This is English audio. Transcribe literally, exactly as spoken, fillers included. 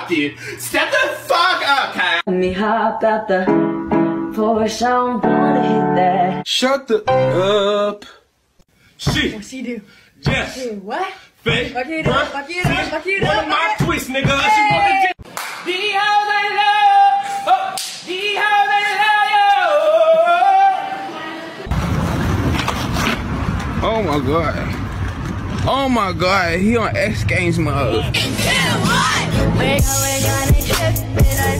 up, dude. Step the fuck up, Kyle. Let me hop out the Porsche, I don't wanna hit that. Shut the up. She. What's he do? Yes. Dude, what? Fake. Fuck it up, fuck it up, fuck it up. One of my fuck it- twists, nigga. Hey. She wanna do. The house I love. Oh, the house I love. Oh my god. Oh my god. He on X Games mode. We're going on a trip in a